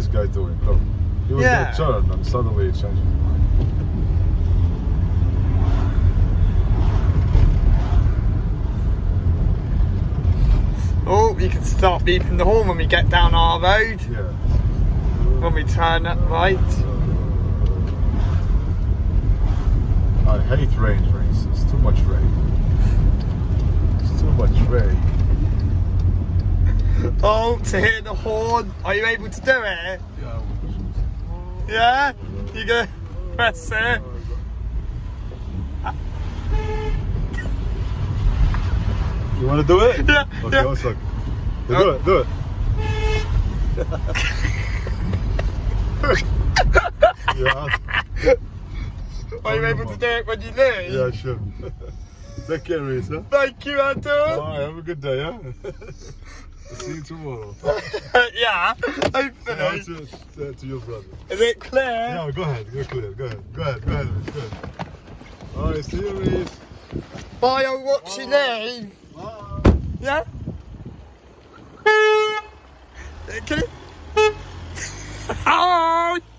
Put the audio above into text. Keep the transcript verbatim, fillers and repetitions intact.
this guy doing? Look, he was Yeah. gonna turn and suddenly he changed his mind. Oh, you can start beeping the horn when we get down our road. Yeah. When we turn up right. I hate rain races. It's too much rain. It's too much rain. Oh, to hear the horn. Are you able to do it? Yeah. Yeah? You go press it. You want to do it? Yeah. Okay, Yeah. one second. Yeah, do it, do it. Yeah. Are you able to do it when you leave? Yeah, sure. Take care, Reese. Huh? Thank you, Anton. Alright, have a good day, huh? See you tomorrow. Yeah, Say hi hopefully. to, to, to your brother. Is it clear? Yeah, go ahead, go clear, go ahead, go ahead, go ahead, go ahead. Alright, see you, Reese. Bye, I'll watch you leave. Bye. Yeah? Can you? Hi!